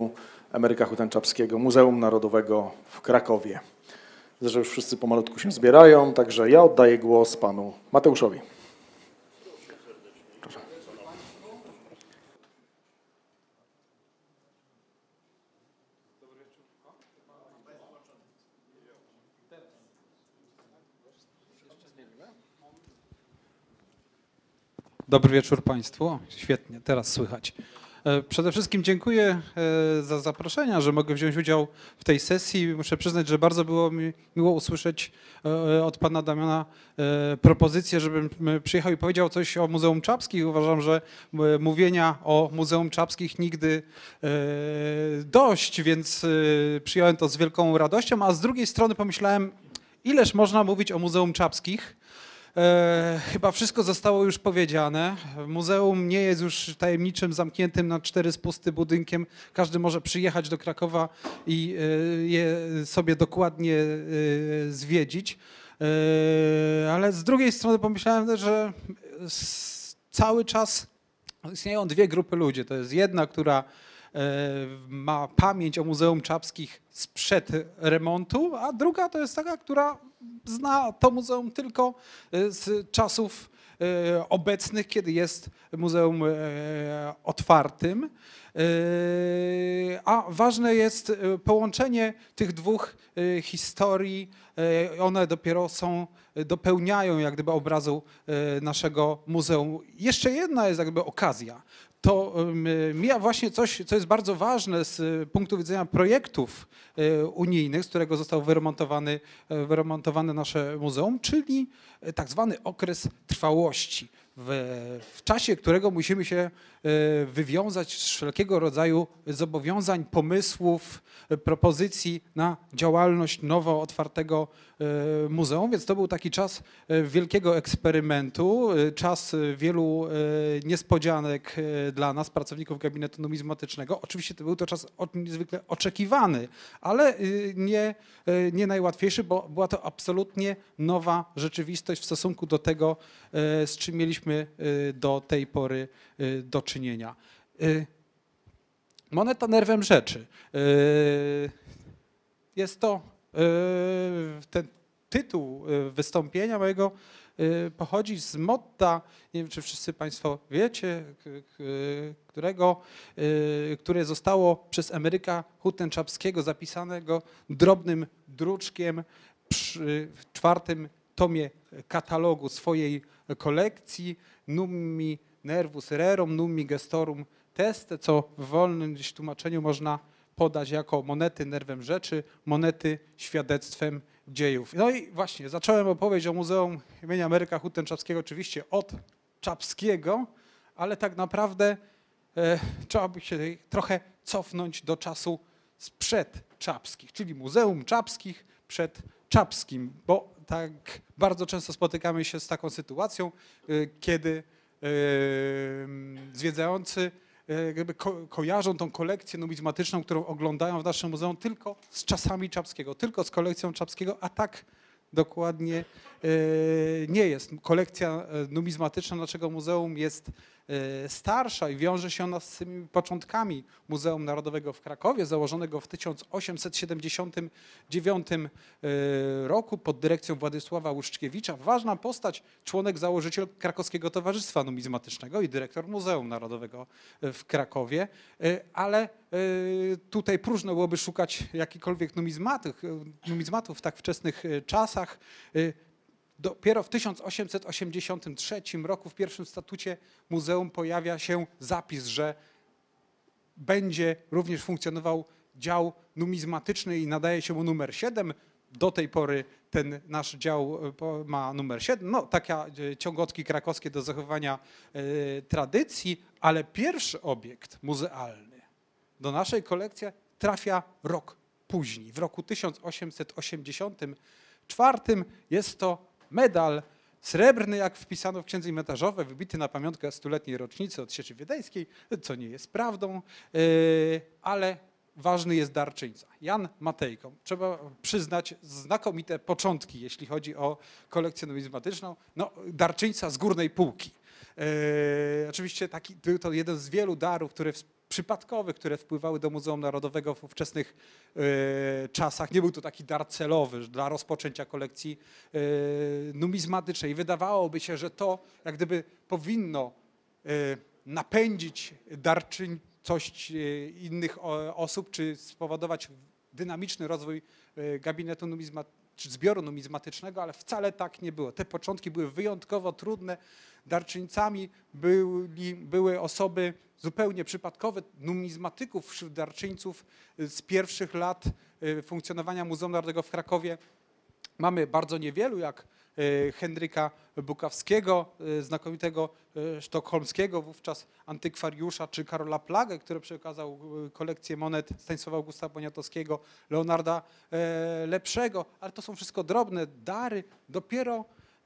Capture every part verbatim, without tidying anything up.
Emeryka Hutem-Czapskiego, Muzeum Narodowego w Krakowie. Widzę, że już wszyscy pomalutku się zbierają, także ja oddaję głos panu Mateuszowi. Proszę. Dobry wieczór Państwu. O, świetnie, teraz słychać. Przede wszystkim dziękuję za zaproszenia, że mogę wziąć udział w tej sesji. Muszę przyznać, że bardzo było mi miło usłyszeć od pana Damiana propozycję, żebym przyjechał i powiedział coś o Muzeum Czapskich. Uważam, że mówienia o Muzeum Czapskich nigdy dość, więc przyjąłem to z wielką radością, a z drugiej strony pomyślałem, ileż można mówić o Muzeum Czapskich. E, chyba wszystko zostało już powiedziane. Muzeum nie jest już tajemniczym, zamkniętym na cztery spusty budynkiem. Każdy może przyjechać do Krakowa i e, je sobie dokładnie e, zwiedzić. E, ale z drugiej strony pomyślałem, że cały czas istnieją dwie grupy ludzi. To jest jedna, która ma pamięć o Muzeum Czapskich sprzed remontu, a druga to jest taka, która zna to muzeum tylko z czasów obecnych, kiedy jest muzeum otwartym. A ważne jest połączenie tych dwóch historii. One dopiero są, dopełniają jak gdyby obrazu naszego muzeum. Jeszcze jedna jest jakby okazja. To mija właśnie coś, co jest bardzo ważne z punktu widzenia projektów unijnych, z którego zostało wyremontowany, wyremontowane nasze muzeum, czyli tak zwany okres trwałości, w, w czasie którego musimy się wywiązać z wszelkiego rodzaju zobowiązań, pomysłów, propozycji na działalność nowo otwartego muzeum. Więc to był taki czas wielkiego eksperymentu, czas wielu niespodzianek dla nas, pracowników gabinetu numizmatycznego. Oczywiście to był to czas niezwykle oczekiwany, ale nie, nie najłatwiejszy, bo była to absolutnie nowa rzeczywistość w stosunku do tego, z czym mieliśmy do tej pory do czynienia. Moneta nerwem rzeczy. Jest to ten tytuł wystąpienia mojego pochodzi z motta, nie wiem czy wszyscy Państwo wiecie, którego, które zostało przez Emeryka Hutem-Czapskiego zapisanego drobnym druczkiem przy, w czwartym tomie katalogu swojej kolekcji Nummi Nervus Rerum, Nummi Gestorum Teste, co w wolnym gdzieś tłumaczeniu można podać jako monety nerwem rzeczy, monety świadectwem dziejów. No i właśnie zacząłem opowieść o Muzeum imienia Emeryka Hutem-Czapskiego oczywiście od Czapskiego, ale tak naprawdę e, trzeba by się trochę cofnąć do czasu sprzed Czapskich, czyli Muzeum Czapskich przed Czapskim, bo tak bardzo często spotykamy się z taką sytuacją, e, kiedy e, zwiedzający jakby ko kojarzą tą kolekcję numizmatyczną, którą oglądają w naszym muzeum tylko z czasami Czapskiego, tylko z kolekcją Czapskiego, a tak dokładnie e, nie jest. Kolekcja numizmatyczna naszego muzeum jest e, starsza i wiąże się ona z tymi początkami Muzeum Narodowego w Krakowie, założonego w tysiąc osiemset siedemdziesiątym dziewiątym e, roku pod dyrekcją Władysława Łuszczkiewicza. Ważna postać, członek założyciel Krakowskiego Towarzystwa Numizmatycznego i dyrektor Muzeum Narodowego w Krakowie, e, ale tutaj próżno byłoby szukać jakichkolwiek numizmatów, numizmatów w tak wczesnych czasach. Dopiero w tysiąc osiemset osiemdziesiątym trzecim roku w pierwszym statucie muzeum pojawia się zapis, że będzie również funkcjonował dział numizmatyczny i nadaje się mu numer siedem. Do tej pory ten nasz dział ma numer siedem. No, takie ciągotki krakowskie do zachowania tradycji, ale pierwszy obiekt muzealny do naszej kolekcji trafia rok później. W roku tysiąc osiemset osiemdziesiątym czwartym jest to medal srebrny, jak wpisano w księdze inwentarzowej, wybity na pamiątkę stuletniej rocznicy od Sieczy Wiedeńskiej, co nie jest prawdą, ale ważny jest darczyńca. Jan Matejko. Trzeba przyznać znakomite początki, jeśli chodzi o kolekcję numizmatyczną. No, darczyńca z górnej półki. E, oczywiście taki, był to jeden z wielu darów, które w, przypadkowych, które wpływały do Muzeum Narodowego w ówczesnych e, czasach. Nie był to taki dar celowy dla rozpoczęcia kolekcji e, numizmatycznej. Wydawałoby się, że to jak gdyby powinno e, napędzić darczyńcość e, innych o, osób, czy spowodować dynamiczny rozwój e, gabinetu numizmatycznego, czy zbioru numizmatycznego, ale wcale tak nie było. Te początki były wyjątkowo trudne. Darczyńcami byli, były osoby zupełnie przypadkowe, numizmatyków wśród darczyńców z pierwszych lat funkcjonowania Muzeum Narodowego w Krakowie. Mamy bardzo niewielu, jak Henryka Bukawskiego, znakomitego sztokholmskiego wówczas antykwariusza, czy Karola Plagę, który przekazał kolekcję monet Stanisława Augusta Poniatowskiego, Leonarda Lepszego, ale to są wszystko drobne dary. Dopiero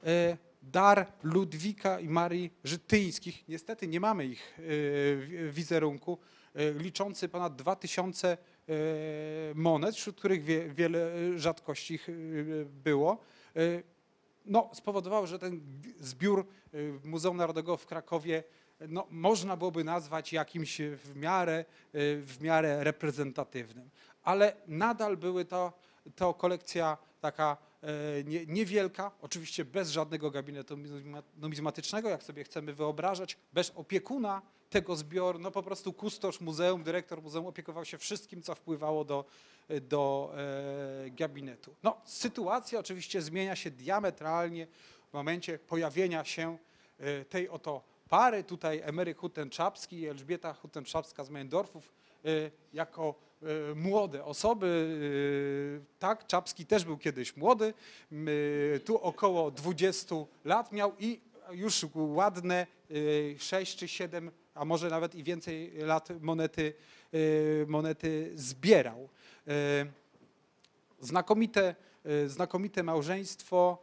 dar Ludwika i Marii Żytyńskich, niestety nie mamy ich w wizerunku, liczący ponad dwa tysiące monet, wśród których wie, wiele rzadkości było, no, spowodowało, że ten zbiór Muzeum Narodowego w Krakowie no, można byłoby nazwać jakimś w miarę, w miarę reprezentatywnym. Ale nadal były to, to kolekcja taka nie, niewielka, oczywiście bez żadnego gabinetu numizmatycznego, jak sobie chcemy wyobrażać, bez opiekuna tego zbioru, no po prostu kustosz muzeum, dyrektor muzeum opiekował się wszystkim, co wpływało do, do e, gabinetu. No, sytuacja oczywiście zmienia się diametralnie w momencie pojawienia się e, tej oto pary, tutaj Emeryk Hutten-Czapski i Elżbieta Hutten-Czapska z Meyendorfów e, jako e, młode osoby. E, tak, Czapski też był kiedyś młody, e, tu około dwudziestu lat miał i już ładne e, sześć czy siedem, a może nawet i więcej lat monety, monety zbierał. Znakomite, znakomite małżeństwo,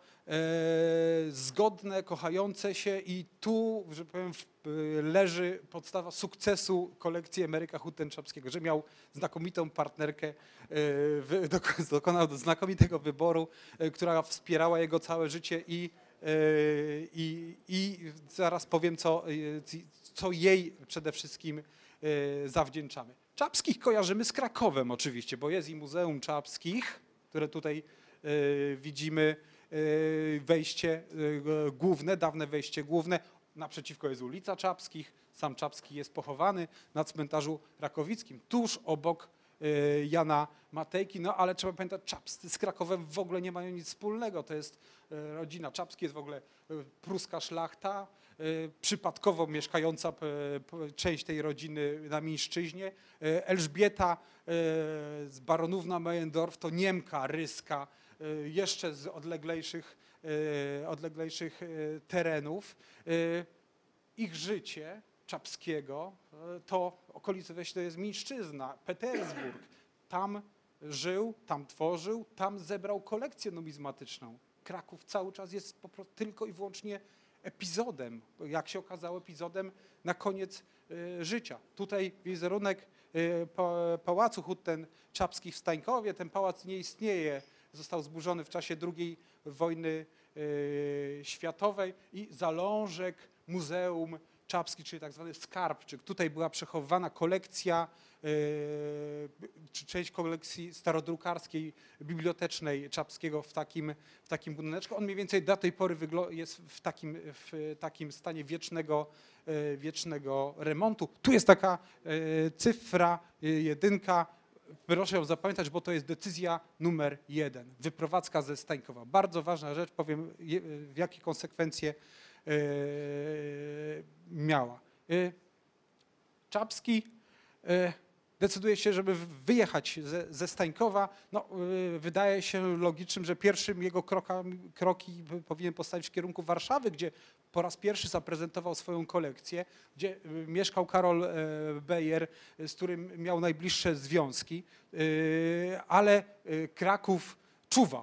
zgodne, kochające się i tu, że powiem, leży podstawa sukcesu kolekcji Emeryka Hutten-Czapskiego, że miał znakomitą partnerkę, dokonał znakomitego wyboru, która wspierała jego całe życie i I, I zaraz powiem, co, co jej przede wszystkim zawdzięczamy. Czapskich kojarzymy z Krakowem oczywiście, bo jest i Muzeum Czapskich, które tutaj widzimy, wejście główne, dawne wejście główne. Naprzeciwko jest ulica Czapskich, sam Czapski jest pochowany na cmentarzu rakowickim, tuż obok Jana Matejki, no ale trzeba pamiętać, Czapscy z Krakowem w ogóle nie mają nic wspólnego, to jest rodzina Czapski, jest w ogóle pruska szlachta, przypadkowo mieszkająca część tej rodziny na Mińszczyźnie. Elżbieta z baronówna Meyendorf to Niemka, Ryska, jeszcze z odleglejszych, odleglejszych terenów. Ich życie Czapskiego to okolice weź to jest Mińszczyzna, Petersburg. Tam żył, tam tworzył, tam zebrał kolekcję numizmatyczną. Kraków cały czas jest po prostu tylko i wyłącznie epizodem, jak się okazało, epizodem na koniec y, życia. Tutaj wizerunek y, pa, pałacu Hutten-Czapskich w Stańkowie, ten pałac nie istnieje, został zburzony w czasie drugiej wojny y, światowej i zalążek Muzeum Czapski, czyli tak zwany skarbczyk. Tutaj była przechowywana kolekcja, czy część kolekcji starodrukarskiej, bibliotecznej Czapskiego w takim, w takim budyneczku. On mniej więcej do tej pory jest w takim, w takim stanie wiecznego, wiecznego remontu. Tu jest taka cyfra, jedynka. Proszę ją zapamiętać, bo to jest decyzja numer jeden. Wyprowadzka ze Stańkowa. Bardzo ważna rzecz, powiem w jakie konsekwencje miała. Czapski decyduje się, żeby wyjechać ze, ze Stańkowa. No, wydaje się logicznym, że pierwszym jego krokami, kroki powinien postawić w kierunku Warszawy, gdzie po raz pierwszy zaprezentował swoją kolekcję, gdzie mieszkał Karol Beyer, z którym miał najbliższe związki, ale Kraków czuwał.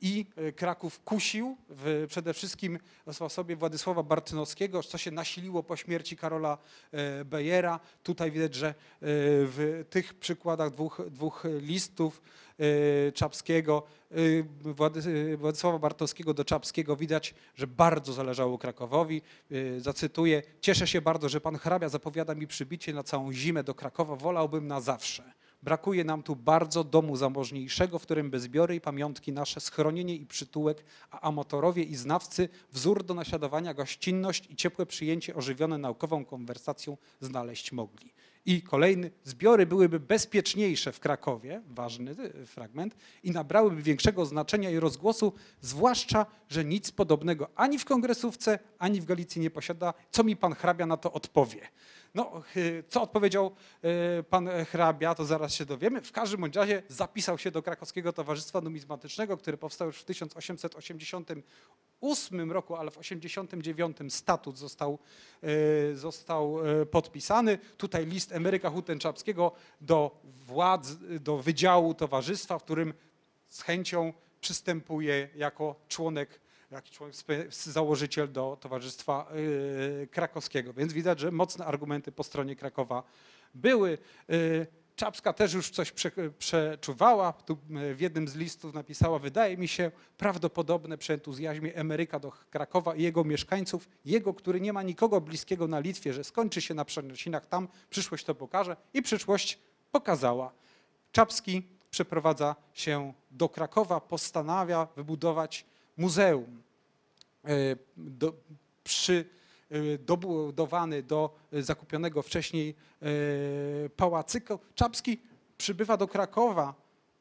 i Kraków kusił w, przede wszystkim w osobie Władysława Bartynowskiego, co się nasiliło po śmierci Karola Bejera. Tutaj widać, że w tych przykładach dwóch, dwóch listów Czapskiego, Władysława Bartowskiego do Czapskiego widać, że bardzo zależało Krakowowi. Zacytuję: cieszę się bardzo, że pan hrabia zapowiada mi przybicie na całą zimę do Krakowa, wolałbym na zawsze. Brakuje nam tu bardzo domu zamożniejszego, w którym by zbiory i pamiątki nasze, schronienie i przytułek, a amatorowie i znawcy wzór do naśladowania, gościnność i ciepłe przyjęcie ożywione naukową konwersacją znaleźć mogli. I kolejny: zbiory byłyby bezpieczniejsze w Krakowie, ważny fragment, i nabrałyby większego znaczenia i rozgłosu, zwłaszcza, że nic podobnego ani w Kongresówce, ani w Galicji nie posiada. Co mi pan hrabia na to odpowie? No, co odpowiedział pan hrabia, to zaraz się dowiemy. W każdym bądź razie zapisał się do Krakowskiego Towarzystwa Numizmatycznego, które powstało już w tysiąc osiemset osiemdziesiątym ósmym roku, ale w osiemdziesiątym dziewiątym statut został, został podpisany. Tutaj list emeryka Hutem-Czapskiego do władz, do wydziału towarzystwa, w którym z chęcią przystępuje jako członek, jaki członek, założyciel do Towarzystwa Krakowskiego. Więc widać, że mocne argumenty po stronie Krakowa były. Czapska też już coś prze, przeczuwała. Tu w jednym z listów napisała: wydaje mi się prawdopodobne przy entuzjazmie emeryka do Krakowa i jego mieszkańców, jego, który nie ma nikogo bliskiego na Litwie, że skończy się na przenosinach tam, przyszłość to pokaże, i przyszłość pokazała. Czapski przeprowadza się do Krakowa, postanawia wybudować muzeum. Do, przy dobudowany do zakupionego wcześniej pałacyku. Czapski przybywa do Krakowa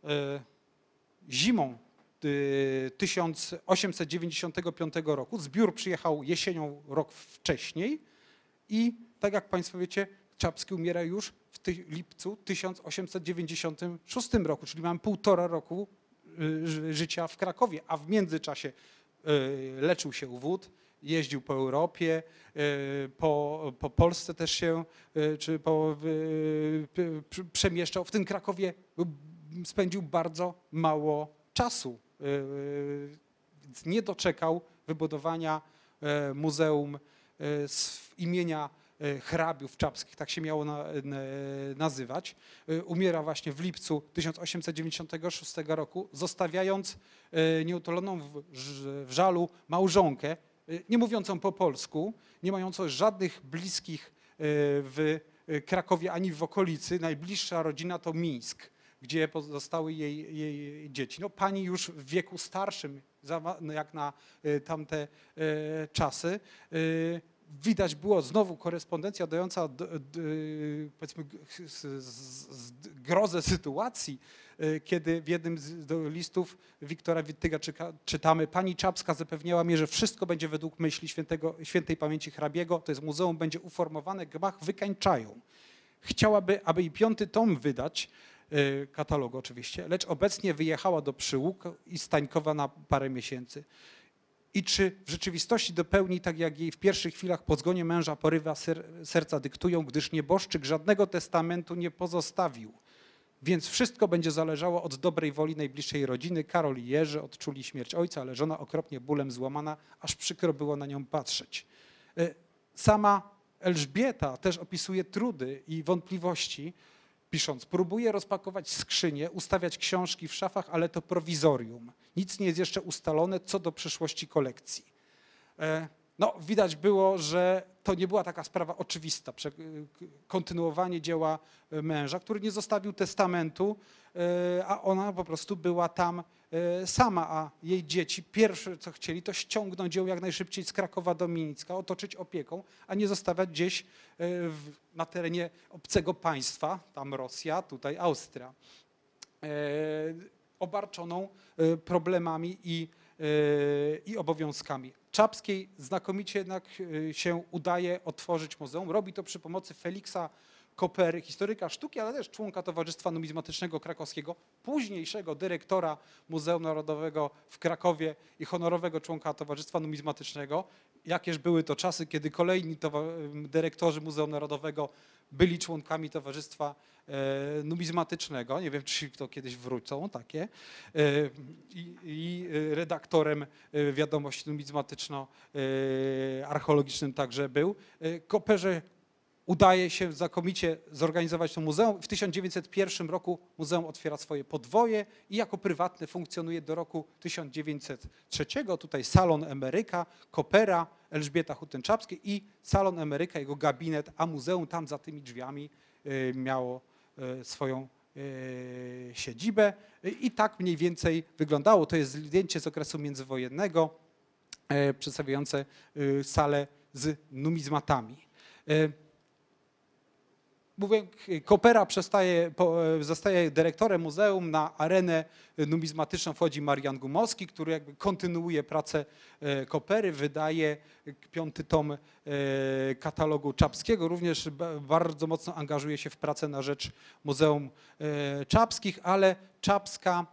zimą tysiąc osiemset dziewięćdziesiątego piątego roku. Zbiór przyjechał jesienią rok wcześniej i tak jak państwo wiecie, Czapski umiera już w ty- lipcu tysiąc osiemset dziewięćdziesiątym szóstym roku, czyli mamy półtora roku życia w Krakowie, a w międzyczasie leczył się u wód, jeździł po Europie, po, po Polsce też się, czy po, przemieszczał. W tym Krakowie spędził bardzo mało czasu, więc nie doczekał wybudowania muzeum z imienia hrabiów czapskich, tak się miało na, na, nazywać. Umiera właśnie w lipcu tysiąc osiemset dziewięćdziesiątego szóstego roku, zostawiając nieutuloną w, w żalu małżonkę, nie mówiącą po polsku, nie mającą żadnych bliskich w Krakowie ani w okolicy. Najbliższa rodzina to Mińsk, gdzie pozostały jej, jej dzieci. No, pani już w wieku starszym, jak na tamte czasy. Widać było znowu korespondencja dająca do, do, powiedzmy z, z, z grozę sytuacji, kiedy w jednym z listów Wiktora Wittyga czytamy: pani Czapska zapewniała mnie, że wszystko będzie według myśli świętego, świętej pamięci hrabiego, to jest muzeum będzie uformowane, gmach wykańczają. Chciałaby, aby i piąty tom wydać, katalogu oczywiście, lecz obecnie wyjechała do Przyłóg i Stańkowa na parę miesięcy. I czy w rzeczywistości dopełni tak, jak jej w pierwszych chwilach po zgonie męża porywa ser, serca dyktują, gdyż nieboszczyk żadnego testamentu nie pozostawił. Więc wszystko będzie zależało od dobrej woli najbliższej rodziny. Karol i Jerzy odczuli śmierć ojca, ale żona okropnie bólem złamana, aż przykro było na nią patrzeć. Sama Elżbieta też opisuje trudy i wątpliwości, pisząc: próbuje rozpakować skrzynię, ustawiać książki w szafach, ale to prowizorium. Nic nie jest jeszcze ustalone co do przyszłości kolekcji. No, widać było, że to nie była taka sprawa oczywista. Kontynuowanie dzieła męża, który nie zostawił testamentu, a ona po prostu była tam sama, a jej dzieci pierwsze co chcieli, to ściągnąć ją jak najszybciej z Krakowa do Mińska, otoczyć opieką, a nie zostawiać gdzieś w, na terenie obcego państwa, tam Rosja, tutaj Austria, obarczoną problemami i, i obowiązkami. Czapskiej znakomicie jednak się udaje otworzyć muzeum. Robi to przy pomocy Feliksa Kopery, historyka sztuki, ale też członka Towarzystwa Numizmatycznego Krakowskiego, późniejszego dyrektora Muzeum Narodowego w Krakowie i honorowego członka Towarzystwa Numizmatycznego. jakież były to czasy, kiedy kolejni dyrektorzy Muzeum Narodowego byli członkami Towarzystwa Numizmatycznego. Nie wiem, czy to kiedyś wrócą takie. I, i redaktorem Wiadomości numizmatyczno-archeologicznym także był. Koperze udaje się znakomicie zorganizować to muzeum. W tysiąc dziewięćset pierwszym roku muzeum otwiera swoje podwoje i jako prywatne funkcjonuje do roku tysiąc dziewięćset trzeciego. Tutaj Salon Emeryka, Kopera, Elżbieta Hutem-Czapskie i Salon Emeryka, jego gabinet, a muzeum tam za tymi drzwiami miało swoją siedzibę. I tak mniej więcej wyglądało. To jest zdjęcie z okresu międzywojennego przedstawiające salę z numizmatami. Mówię, Kopera przestaje, zostaje dyrektorem muzeum, na arenę numizmatyczną wchodzi Marian Gumowski, który jakby kontynuuje pracę Kopery, wydaje piąty tom katalogu Czapskiego, również bardzo mocno angażuje się w pracę na rzecz Muzeum Czapskich, ale Czapska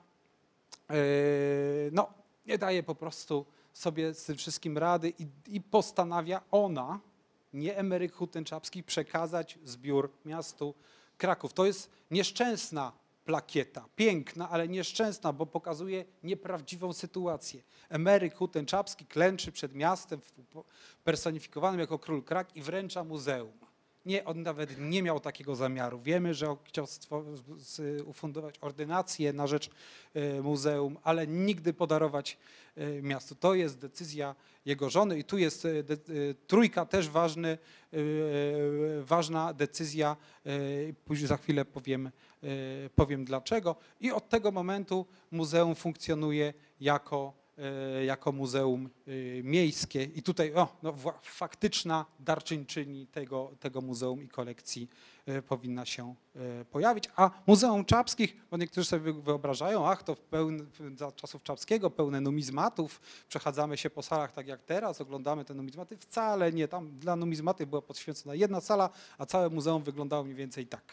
no, nie daje po prostu sobie z tym wszystkim rady i, i postanawia ona, nie Emeryk Hutem-Czapski, przekazać zbiór miastu Kraków. To jest nieszczęsna plakieta, piękna, ale nieszczęsna, bo pokazuje nieprawdziwą sytuację. Emeryk Hutem-Czapski klęczy przed miastem personifikowanym jako król Krak i wręcza muzeum. Nie, on nawet nie miał takiego zamiaru. Wiemy, że chciał ufundować ordynację na rzecz muzeum, ale nigdy podarować miastu. To jest decyzja jego żony i tu jest trójka też ważny, ważna decyzja, później za chwilę powiem, powiem dlaczego. I od tego momentu muzeum funkcjonuje jako jako muzeum miejskie i tutaj o, no, faktyczna darczyńczyni tego, tego muzeum i kolekcji powinna się pojawić. A Muzeum Czapskich, bo niektórzy sobie wyobrażają, ach to pełne, za czasów Czapskiego pełne numizmatów, przechadzamy się po salach tak jak teraz, oglądamy te numizmaty. Wcale nie, tam dla numizmaty była poświęcona jedna sala, a całe muzeum wyglądało mniej więcej tak.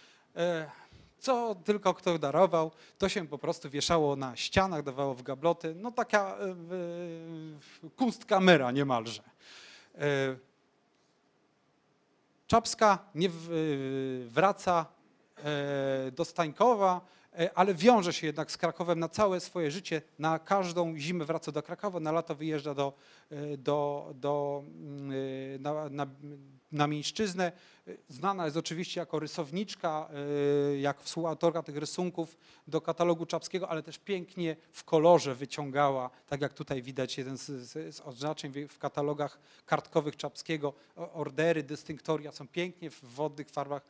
Co tylko kto darował, to się po prostu wieszało na ścianach, dawało w gabloty. No taka e, e, kunstkamera niemalże. E, Czapska nie w, e, wraca e, do Stańkowa, e, ale wiąże się jednak z Krakowem na całe swoje życie. Na każdą zimę wraca do Krakowa, na lato wyjeżdża do, do, do, na, na, na Mińszczyznę. Znana jest oczywiście jako rysowniczka, jak współautorka tych rysunków do katalogu Czapskiego, ale też pięknie w kolorze wyciągała, tak jak tutaj widać jeden z, z, z odznaczeń w katalogach kartkowych Czapskiego. Ordery, dystynktoria są pięknie w wodnych farbach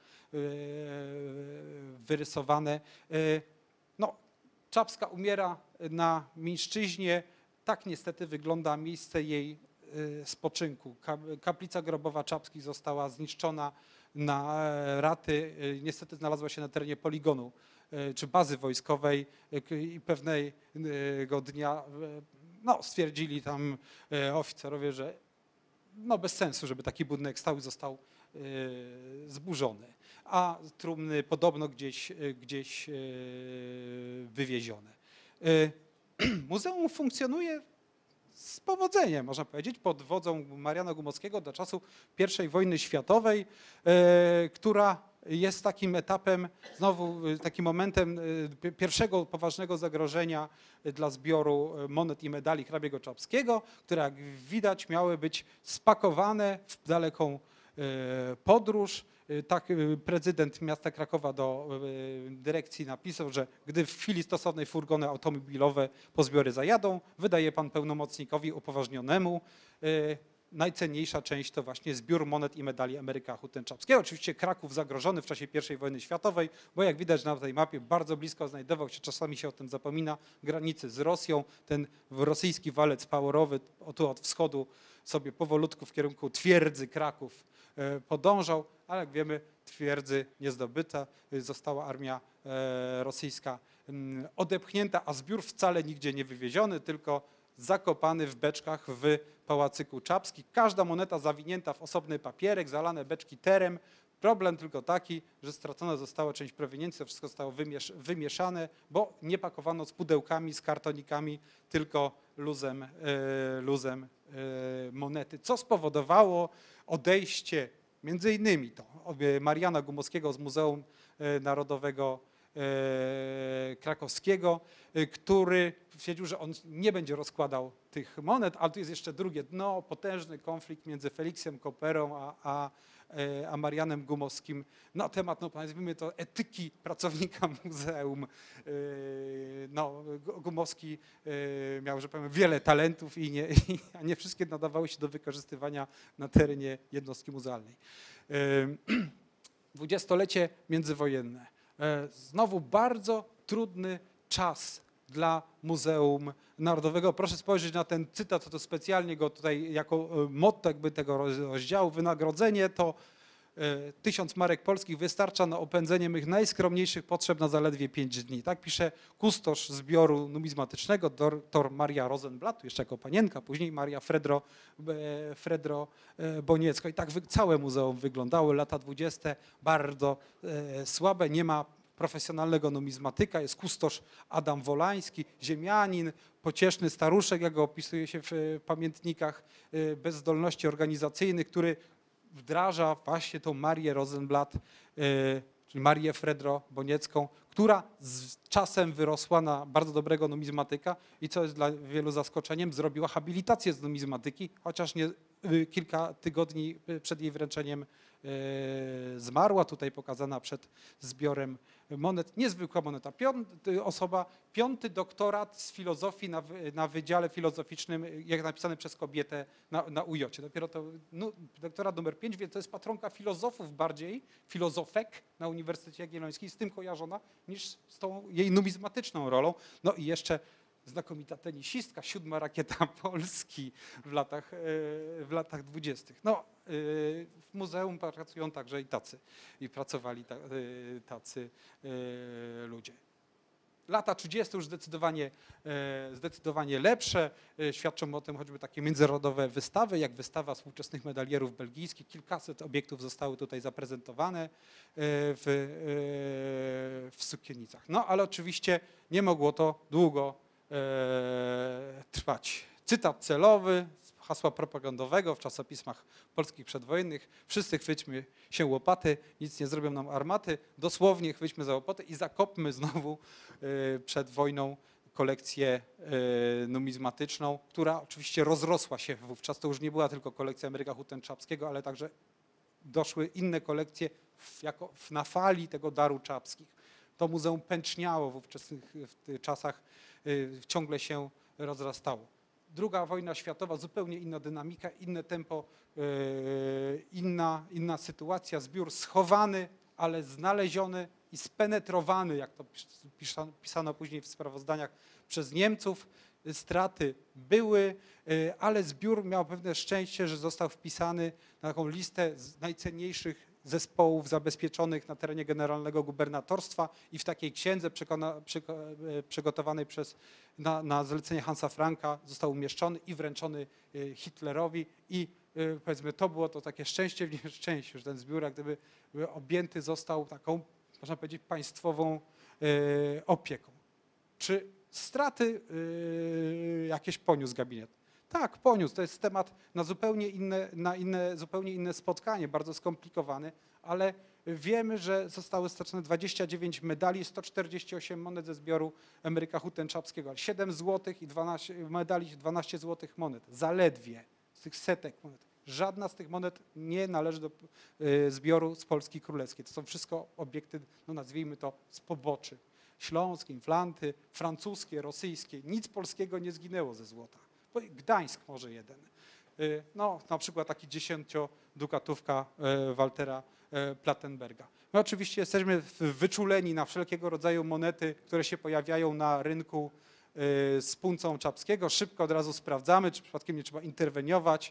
wyrysowane. No, Czapska umiera na Mińszczyźnie. Tak niestety wygląda miejsce jej spoczynku. Kaplica grobowa Czapskich została zniszczona na raty. Niestety znalazła się na terenie poligonu czy bazy wojskowej i pewnego dnia no, stwierdzili tam oficerowie, że no, bez sensu, żeby taki budynek stał i został zburzony, a trumny podobno gdzieś, gdzieś wywiezione. Muzeum funkcjonuje z powodzeniem, można powiedzieć, pod wodzą Mariana Gumowskiego do czasu pierwszej wojny światowej, e, która jest takim etapem, znowu takim momentem e, pierwszego poważnego zagrożenia dla zbioru monet i medali hrabiego Czapskiego, które jak widać miały być spakowane w daleką e, podróż. Tak prezydent miasta Krakowa do dyrekcji napisał, że gdy w chwili stosownej furgony automobilowe po zbiory zajadą, wydaje pan pełnomocnikowi upoważnionemu. Najcenniejsza część to właśnie zbiór monet i medali Emeryka Hutem-Czapskiego. Oczywiście Kraków zagrożony w czasie pierwszej wojny światowej, bo jak widać na tej mapie bardzo blisko znajdował się, czasami się o tym zapomina, granicy z Rosją. Ten rosyjski walec pałorowy tu od wschodu sobie powolutku w kierunku twierdzy Kraków podążał, ale jak wiemy twierdzy nie zdobyta, została armia rosyjska odepchnięta, a zbiór wcale nigdzie nie wywieziony, tylko zakopany w beczkach w Pałacyku Czapskim. Każda moneta zawinięta w osobny papierek, zalane beczki terem. Problem tylko taki, że stracona została część proweniencji, to wszystko zostało wymiesz wymieszane, bo nie pakowano z pudełkami, z kartonikami, tylko luzem, e, luzem e, monety, co spowodowało odejście między innymi to Mariana Gumowskiego z Muzeum Narodowego Krakowskiego, który stwierdził, że on nie będzie rozkładał tych monet, ale tu jest jeszcze drugie dno, potężny konflikt między Feliksem Koperą a, a, a Marianem Gumowskim na temat, no nazwijmy to, etyki pracownika muzeum. No, Gumowski miał, że powiem, wiele talentów i nie, a nie wszystkie nadawały się do wykorzystywania na terenie jednostki muzealnej. Dwudziestolecie międzywojenne. Znowu bardzo trudny czas dla Muzeum Narodowego. Proszę spojrzeć na ten cytat, to specjalnie go tutaj jako motto jakby tego rozdziału. Wynagrodzenie to tysiąc marek polskich wystarcza na opędzenie mych najskromniejszych potrzeb na zaledwie pięć dni. Tak pisze kustosz zbioru numizmatycznego, dr Maria Rosenblatt, jeszcze jako panienka, później Maria Fredro, Fredro Boniecko. I tak całe muzeum wyglądało. Lata dwudzieste bardzo słabe, nie ma profesjonalnego numizmatyka, jest kustosz Adam Wolański, ziemianin, pocieszny staruszek, jak go opisuje się w pamiętnikach, bez zdolności organizacyjnych, który wdraża właśnie tą Marię Rosenblatt, czyli Marię Fredro Boniecką, która z czasem wyrosła na bardzo dobrego numizmatyka i co jest dla wielu zaskoczeniem, zrobiła habilitację z numizmatyki, chociaż nie kilka tygodni przed jej wręczeniem zmarła, tutaj pokazana przed zbiorem monet. Niezwykła moneta. Piąty, osoba, piąty doktorat z filozofii na, na Wydziale Filozoficznym, jak napisany przez kobietę na, na U J. Dopiero to no, doktorat numer pięć, więc to jest patronka filozofów bardziej, filozofek na Uniwersytecie Jagiellońskim, z tym kojarzona niż z tą jej numizmatyczną rolą. No i jeszcze znakomita tenisistka, siódma rakieta Polski w latach, w latach dwudziestych. No, w muzeum pracują także i tacy, i pracowali tacy ludzie. Lata trzydzieste już zdecydowanie, zdecydowanie lepsze, świadczą o tym choćby takie międzynarodowe wystawy, jak wystawa współczesnych medalierów belgijskich. Kilkaset obiektów zostały tutaj zaprezentowane w, w Sukienicach. No ale oczywiście nie mogło to długo trwać. Cytat celowy z hasła propagandowego w czasopismach polskich przedwojennych. Wszyscy chwyćmy się łopaty, nic nie zrobią nam armaty. Dosłownie chwyćmy za łopaty i zakopmy znowu przed wojną kolekcję numizmatyczną, która oczywiście rozrosła się wówczas. To już nie była tylko kolekcja Emeryka Hutten-Czapskiego, ale także doszły inne kolekcje w, jako, na fali tego daru czapskich. To muzeum pęczniało w ówczesnych w czasach, ciągle się rozrastało. Druga wojna światowa, zupełnie inna dynamika, inne tempo, inna, inna sytuacja. Zbiór schowany, ale znaleziony i spenetrowany, jak to pisano później w sprawozdaniach, przez Niemców. Straty były, ale zbiór miał pewne szczęście, że został wpisany na taką listę najcenniejszych zespołów zabezpieczonych na terenie Generalnego Gubernatorstwa i w takiej księdze przekona, przy, przygotowanej przez, na, na zlecenie Hansa Franka został umieszczony i wręczony Hitlerowi i powiedzmy to było to takie szczęście w nieszczęściu, że ten zbiór jak gdyby objęty został taką, można powiedzieć, państwową opieką. Czy straty jakieś poniósł gabinet? Tak, poniósł. To jest temat na zupełnie inne, na inne, zupełnie inne spotkanie, bardzo skomplikowany, ale wiemy, że zostały stracone dwadzieścia dziewięć medali, sto czterdzieści osiem monet ze zbioru Emeryka Hutten-Czapskiego, siedem złotych i dwanaście medali, dwanaście złotych monet, zaledwie z tych setek monet. Żadna z tych monet nie należy do zbioru z Polski Królewskiej. To są wszystko obiekty, no nazwijmy to, z poboczy. Śląskie, inflanty, francuskie, rosyjskie. Nic polskiego nie zginęło ze złota. Gdańsk może jeden. No, na przykład taki dziesięciodukatówka Waltera Plattenberga. My oczywiście jesteśmy wyczuleni na wszelkiego rodzaju monety, które się pojawiają na rynku z puncą Czapskiego. Szybko od razu sprawdzamy, czy przypadkiem nie trzeba interweniować.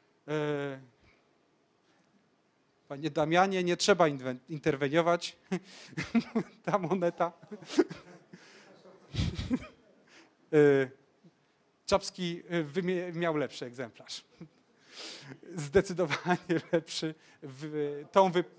Panie Damianie, nie trzeba interweniować. Ta moneta. Czapski miał lepszy egzemplarz. Zdecydowanie lepszy. Tą wy...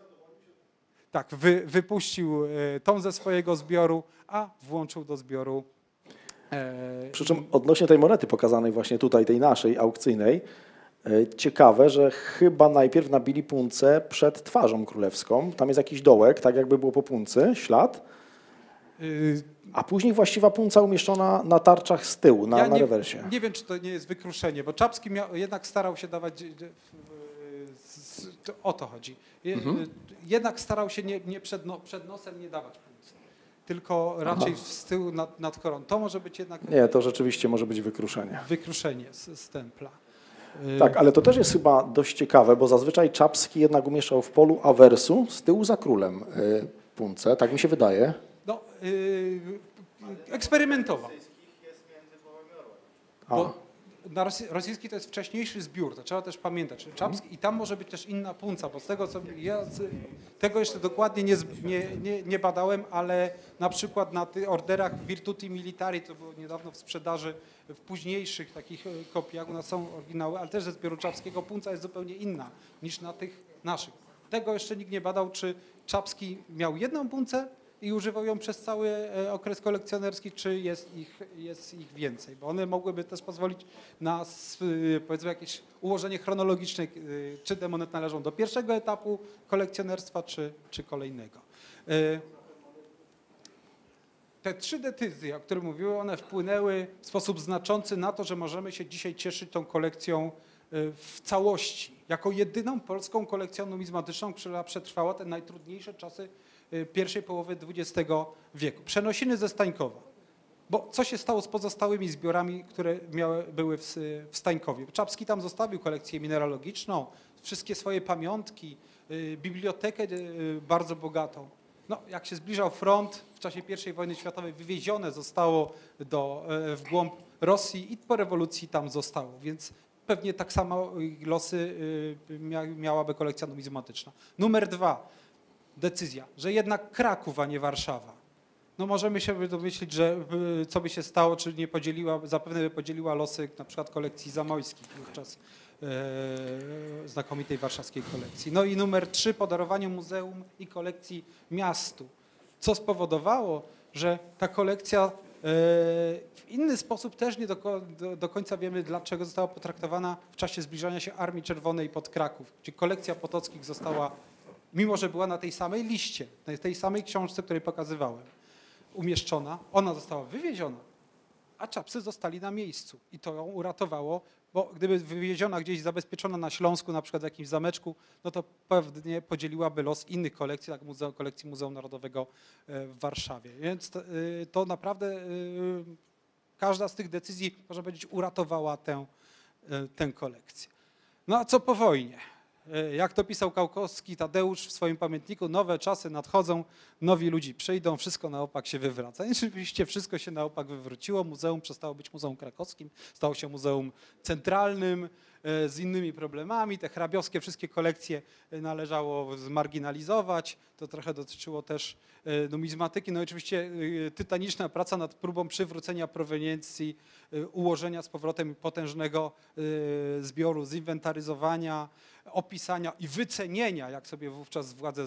Tak, wy, wypuścił tą ze swojego zbioru, a włączył do zbioru E, Przy czym odnośnie tej monety pokazanej właśnie tutaj, tej naszej, aukcyjnej, e, ciekawe, że chyba najpierw nabili puncę przed twarzą królewską. Tam jest jakiś dołek, tak jakby było po puncy, ślad, y, a później właściwa punca umieszczona na tarczach z tyłu, na, ja na nie, rewersie. nie wiem, czy to nie jest wykruszenie, bo Czapski miał, jednak starał się dawać, y, z- z- to o to chodzi. Je- Mhm. y, Jednak starał się nie, nie przed, no, przed nosem nie dawać puncy, tylko raczej Aha. z tyłu nad, nad koroną. To może być jednak Nie, to rzeczywiście może być wykruszenie. wykruszenie z, z templa. Y, Tak, ale to też jest chyba dość ciekawe, bo zazwyczaj Czapski jednak umieszczał w polu awersu z tyłu za królem y, puncę, tak mi się wydaje. No, y, eksperymentował. A, Bo na rosy, rosyjski to jest wcześniejszy zbiór, to trzeba też pamiętać. Czyli Czapski, i tam może być też inna punca, bo z tego co ja z, tego jeszcze dokładnie nie, z- nie, nie, nie badałem, ale na przykład na tych orderach Virtuti Militari, to było niedawno w sprzedaży, w późniejszych takich e, kopiach, u nas są oryginały, ale też ze zbioru czapskiego punca jest zupełnie inna niż na tych naszych. Tego jeszcze nikt nie badał, czy Czapski miał jedną puncę i używał ją przez cały e, okres kolekcjonerski, czy jest ich, jest ich więcej, bo one mogłyby też pozwolić na s- y, powiedzmy jakieś ułożenie chronologiczne, y, czy te monety należą do pierwszego etapu kolekcjonerstwa, czy, czy kolejnego. Y, Te trzy decyzje, o których mówiły, one wpłynęły w sposób znaczący na to, że możemy się dzisiaj cieszyć tą kolekcją y, w całości, jako jedyną polską kolekcją numizmatyczną, która przetrwała te najtrudniejsze czasy y, pierwszej połowy dwudziestego wieku. Przenosiny ze Stańkowa. Bo co się stało z pozostałymi zbiorami, które miały, były w, w Stańkowie? Czapski tam zostawił kolekcję mineralogiczną, wszystkie swoje pamiątki, y, bibliotekę y, bardzo bogatą. No, jak się zbliżał front w czasie pierwszej wojny światowej, wywiezione zostało do, e, w głąb Rosji i po rewolucji tam zostało, więc pewnie tak samo y, losy y, mia, miałaby kolekcja numizmatyczna. Numer dwa, decyzja, że jednak Kraków, a nie Warszawa. No możemy się domyślić, że y, co by się stało, czy nie podzieliła, zapewne by podzieliła losy na przykład kolekcji zamojskich wówczas, e, znakomitej warszawskiej kolekcji. No i numer trzy, podarowanie muzeum i kolekcji miastu, co spowodowało, że ta kolekcja e, w inny sposób też nie do, ko- do, do końca wiemy, dlaczego została potraktowana w czasie zbliżania się Armii Czerwonej pod Kraków, gdzie kolekcja Potockich została, mimo że była na tej samej liście, na tej samej książce, której pokazywałem, umieszczona, ona została wywieziona, a Czapsy zostali na miejscu i to ją uratowało, bo gdyby wywieziona gdzieś, zabezpieczona na Śląsku, na przykład w jakimś zameczku, no to pewnie podzieliłaby los innych kolekcji, tak muzeum, kolekcji Muzeum Narodowego e, w Warszawie. Więc to, y, to naprawdę y, każda z tych decyzji, można powiedzieć, uratowała tę, y, tę kolekcję. No a co po wojnie? E, Jak to pisał Kałkowski Tadeusz w swoim pamiętniku, nowe czasy nadchodzą, nowi ludzie przyjdą, wszystko na opak się wywraca. I rzeczywiście wszystko się na opak wywróciło, muzeum przestało być muzeum krakowskim, stało się muzeum centralnym e, z innymi problemami, te hrabiowskie wszystkie kolekcje e, należało zmarginalizować, to trochę dotyczyło też e, numizmatyki, no i oczywiście e, tytaniczna praca nad próbą przywrócenia proweniencji, e, ułożenia z powrotem potężnego e, zbioru, zinwentaryzowania, opisania i wycenienia, jak sobie wówczas władze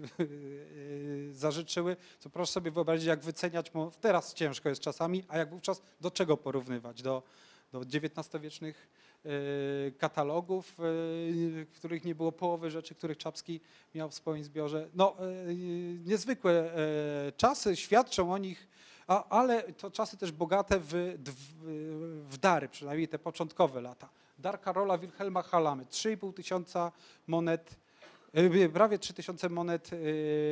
zażyczyły, to proszę sobie wyobrazić, jak wyceniać, bo teraz ciężko jest czasami, a jak wówczas do czego porównywać? Do, do dziewiętnastowiecznych e, katalogów, e, w których nie było połowy rzeczy, których Czapski miał w swoim zbiorze. No, e, niezwykłe e, czasy, świadczą o nich, a, ale to czasy też bogate w, w, w dary, przynajmniej te początkowe lata. Dar Karola Wilhelma Halamy, trzy i pół tysiąca monet, e, prawie trzy tysiące monet e,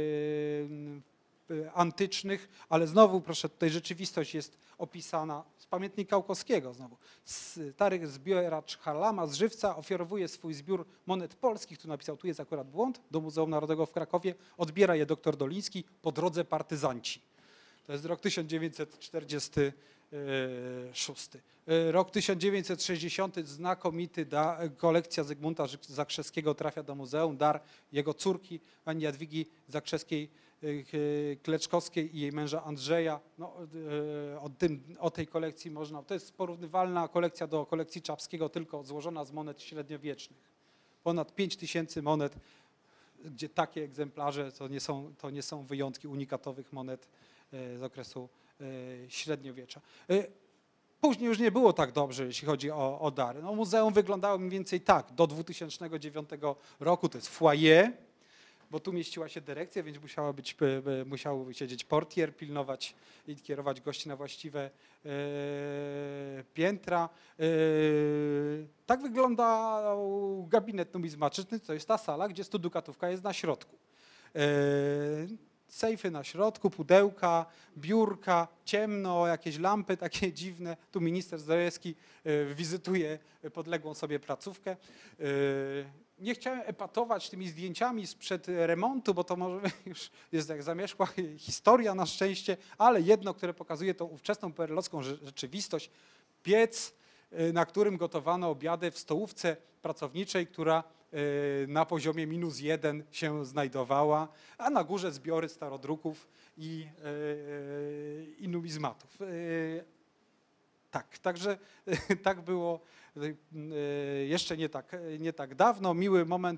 e, antycznych, ale znowu, proszę, tutaj rzeczywistość jest opisana z pamiętnika Kałkowskiego znowu. Stary zbieracz Halama z Żywca ofiarowuje swój zbiór monet polskich, tu napisał, tu jest akurat błąd, do Muzeum Narodowego w Krakowie, odbiera je doktor Doliński, po drodze partyzanci. To jest rok tysiąc dziewięćset czterdziesty szósty. Rok tysiąc dziewięćset sześćdziesiąty, znakomity, da, kolekcja Zygmunta Zakrzewskiego trafia do muzeum, dar jego córki, pani Jadwigi Zakrzewskiej-Kleczkowskiej i jej męża Andrzeja. No, o, tym, o tej kolekcji można, to jest porównywalna kolekcja do kolekcji Czapskiego, tylko złożona z monet średniowiecznych. Ponad pięć tysięcy monet, gdzie takie egzemplarze to nie są, to nie są wyjątki unikatowych monet z okresu średniowiecza. Później już nie było tak dobrze, jeśli chodzi o, o dary. No, muzeum wyglądało mniej więcej tak, do dwa tysiące dziewiątego roku, to jest foyer, bo tu mieściła się dyrekcja, więc musiała być, musiał siedzieć portier, pilnować i kierować gości na właściwe e, piętra. E, tak wyglądał gabinet numizmatyczny, to jest ta sala, gdzie studukatówka jest na środku. E, Sejfy na środku, pudełka, biurka, ciemno, jakieś lampy takie dziwne. Tu minister Zdrojewski e, wizytuje podległą sobie placówkę. E, Nie chciałem epatować tymi zdjęciami sprzed remontu, bo to może już jest jak zamierzchła historia na szczęście, ale jedno, które pokazuje tą ówczesną perelowską rzeczywistość. Piec, na którym gotowano obiady w stołówce pracowniczej, która na poziomie minus jeden się znajdowała, a na górze zbiory starodruków i, i numizmatów. Tak, także tak było jeszcze nie tak, nie tak dawno. Miły moment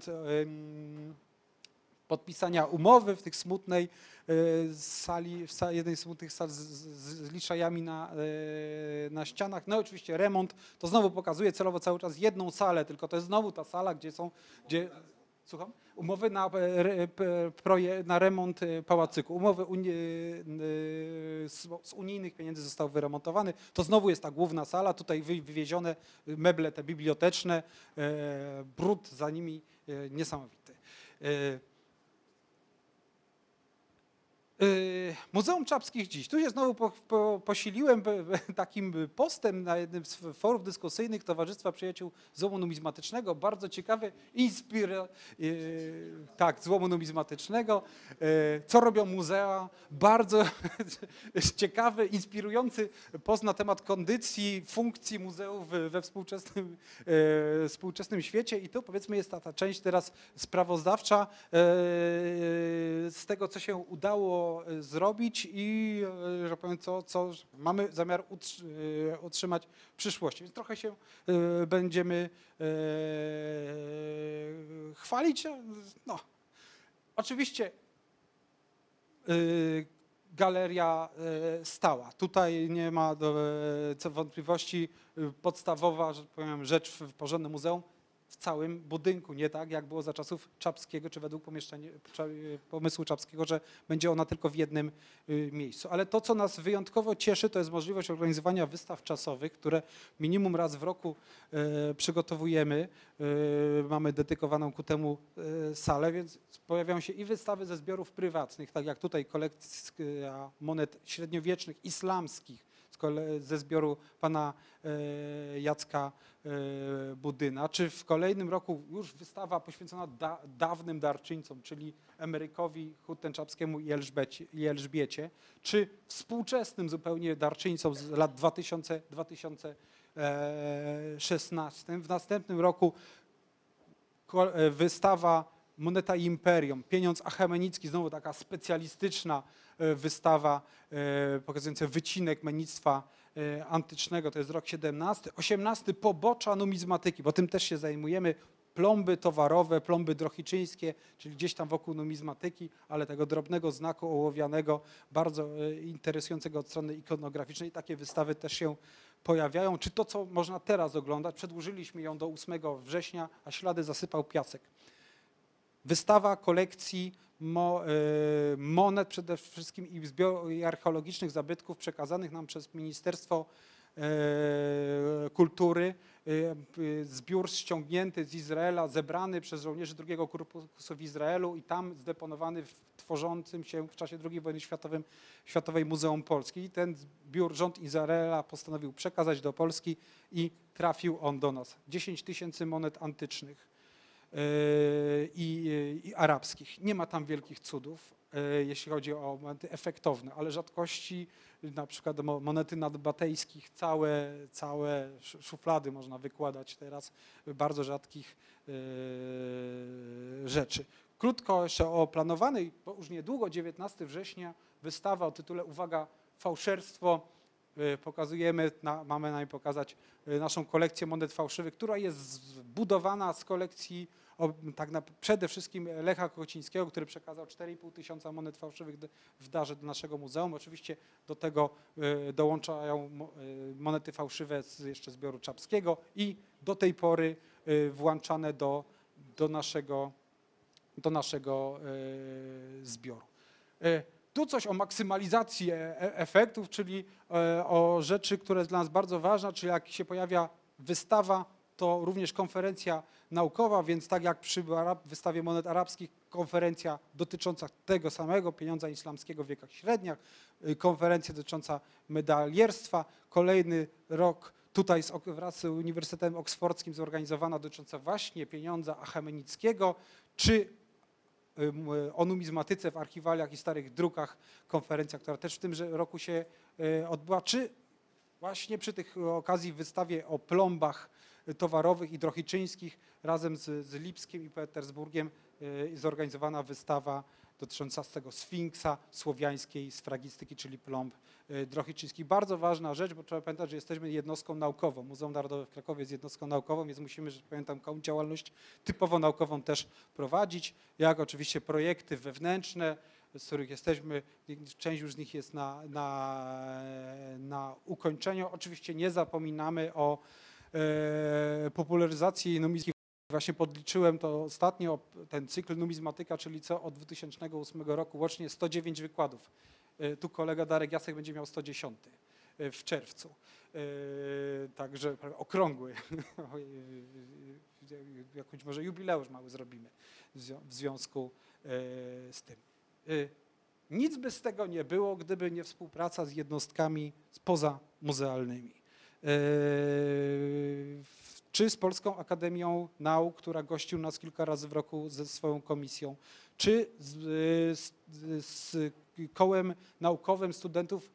podpisania umowy w tych smutnej sali, w jednej z smutnych sal z, z, z liczajami na, na ścianach. No oczywiście remont, to znowu pokazuje celowo cały czas jedną salę, tylko to jest znowu ta sala, gdzie są, gdzie, słucham? Umowy na, proje, na remont pałacyku. Umowy uni, z unijnych pieniędzy zostały wyremontowane. To znowu jest ta główna sala, tutaj wywiezione meble te biblioteczne, brud za nimi niesamowity. Muzeum Czapskich dziś. Tu się znowu po, po, posiliłem takim postem na jednym z forów dyskusyjnych Towarzystwa Przyjaciół Złomu Numizmatycznego. Bardzo ciekawy, inspira... tak, złomu numizmatycznego. Co robią muzea? Bardzo ciekawy, inspirujący post na temat kondycji, funkcji muzeów we współczesnym, współczesnym świecie. I tu powiedzmy jest ta, ta część teraz sprawozdawcza z tego, co się udało zrobić i że powiem, co, co mamy zamiar utrzymać w przyszłości. Więc trochę się będziemy chwalić. No. Oczywiście galeria stała. Tutaj nie ma co wątpliwości, podstawowa, że powiem, rzecz w porządnym muzeum w całym budynku, nie tak jak było za czasów Czapskiego, czy według pomysłu Czapskiego, że będzie ona tylko w jednym miejscu. Ale to, co nas wyjątkowo cieszy, to jest możliwość organizowania wystaw czasowych, które minimum raz w roku przygotowujemy. Mamy dedykowaną ku temu salę, więc pojawiają się i wystawy ze zbiorów prywatnych, tak jak tutaj kolekcja monet średniowiecznych, islamskich, ze zbioru pana Jacka Budyna, czy w kolejnym roku już wystawa poświęcona da, dawnym darczyńcom, czyli Emerykowi Hutten-Czapskiemu i Elżbiecie, i Elżbiecie, czy współczesnym zupełnie darczyńcom z lat dwa tysiące do dwa tysiące szesnastego. W następnym roku wystawa Moneta i Imperium, pieniądz achemenicki, znowu taka specjalistyczna wystawa pokazująca wycinek mennictwa antycznego, to jest rok siedemnasty. osiemnasty pobocza numizmatyki, bo tym też się zajmujemy, plomby towarowe, plomby drohiczyńskie, czyli gdzieś tam wokół numizmatyki, ale tego drobnego znaku ołowianego, bardzo interesującego od strony ikonograficznej. Takie wystawy też się pojawiają. Czy to, co można teraz oglądać, przedłużyliśmy ją do ósmego września, a ślady zasypał piasek. Wystawa kolekcji mo, y, monet przede wszystkim i, zbior, i archeologicznych zabytków przekazanych nam przez Ministerstwo y, Kultury. Y, y, zbiór ściągnięty z Izraela, zebrany przez żołnierzy drugiego Korpusu w Izraelu i tam zdeponowany w tworzącym się w czasie drugiej wojny światowej, światowej Muzeum Polski. I ten zbiór rząd Izraela postanowił przekazać do Polski i trafił on do nas. dziesięć tysięcy monet antycznych. I, i arabskich. Nie ma tam wielkich cudów, jeśli chodzi o monety efektowne, ale rzadkości, na przykład monety nadbatejskich, całe, całe szuflady można wykładać teraz bardzo rzadkich rzeczy. Krótko jeszcze o planowanej, bo już niedługo, dziewiętnastego września, wystawa o tytule, uwaga, fałszerstwo. Pokazujemy, na, mamy nam pokazać naszą kolekcję monet fałszywych, która jest zbudowana z kolekcji o, tak na, przede wszystkim Lecha Kocińskiego, który przekazał cztery i pół tysiąca monet fałszywych d- w darze do naszego muzeum. Oczywiście do tego y, dołączają mo, y, monety fałszywe z jeszcze zbioru czapskiego i do tej pory y, włączane do, do naszego, do naszego y, zbioru. Y, Tu coś o maksymalizacji e- efektów, czyli e, o rzeczy, które jest dla nas bardzo ważna, czyli jak się pojawia wystawa, to również konferencja naukowa, więc tak jak przy arab- wystawie monet arabskich, konferencja dotycząca tego samego pieniądza islamskiego w wiekach średnich, y, konferencja dotycząca medalierstwa, kolejny rok tutaj z, ok- wraz z Uniwersytetem Oksfordzkim zorganizowana dotycząca właśnie pieniądza achamenickiego, czy o numizmatyce w archiwaliach i starych drukach, konferencja, która też w tym roku się odbyła, czy właśnie przy tych okazji w wystawie o plombach towarowych i drohiczyńskich razem z, z Lipskiem i Petersburgiem zorganizowana wystawa dotycząca tego Sfinksa słowiańskiej sfragistyki, czyli plomb drohiczyńskich. Bardzo ważna rzecz, bo trzeba pamiętać, że jesteśmy jednostką naukową. Muzeum Narodowe w Krakowie jest jednostką naukową, więc musimy, że pamiętam, taką działalność typowo naukową też prowadzić, jak oczywiście projekty wewnętrzne, z których jesteśmy, część już z nich jest na, na, na ukończeniu. Oczywiście nie zapominamy o e, popularyzacji numizmatyki. Właśnie podliczyłem to ostatnio, ten cykl numizmatyka, czyli co od dwa tysiące ósmego roku łącznie sto dziewięć wykładów. E, Tu kolega Darek Jasek będzie miał sto dziesięć w czerwcu. E, Także prawie okrągły. Jakąś może jubileusz mały zrobimy w zwią- w związku e, z tym. E, Nic by z tego nie było, gdyby nie współpraca z jednostkami pozamuzealnymi. E, Czy z Polską Akademią Nauk, która gości u nas kilka razy w roku ze swoją komisją, czy z, z, z kołem naukowym studentów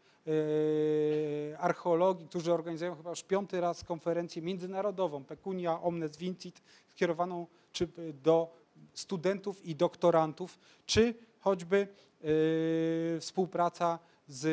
e, archeologii, którzy organizują chyba już piąty raz konferencję międzynarodową Pecunia Omnes Vincit, skierowaną czy do studentów i doktorantów, czy choćby e, współpraca z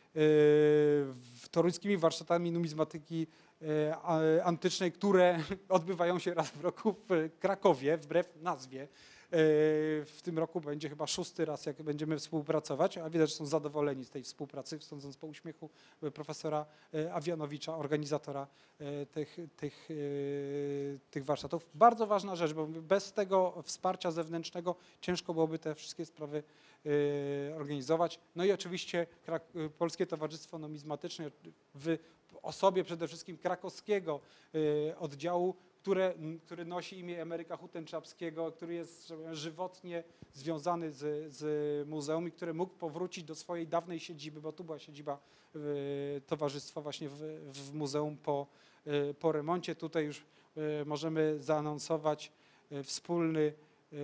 e, toruńskimi warsztatami numizmatyki e, a- antycznej, które odbywają się raz w roku w Krakowie, wbrew nazwie. E, W tym roku będzie chyba szósty raz, jak będziemy współpracować, a widać, że są zadowoleni z tej współpracy, sądząc po uśmiechu profesora e, Awianowicza, organizatora e, tych, tych, e, tych warsztatów. Bardzo ważna rzecz, bo bez tego wsparcia zewnętrznego ciężko byłoby te wszystkie sprawy e, organizować. No i oczywiście Krak- Polskie Towarzystwo Numizmatyczne w osobie przede wszystkim krakowskiego e, oddziału, które, który nosi imię Emeryka Hutem-Czapskiego, który jest że powiem, żywotnie związany z, z muzeum i który mógł powrócić do swojej dawnej siedziby, bo tu była siedziba e, towarzystwa właśnie w, w muzeum po, e, po remoncie. Tutaj już e, możemy zaanonsować e, wspólny, e,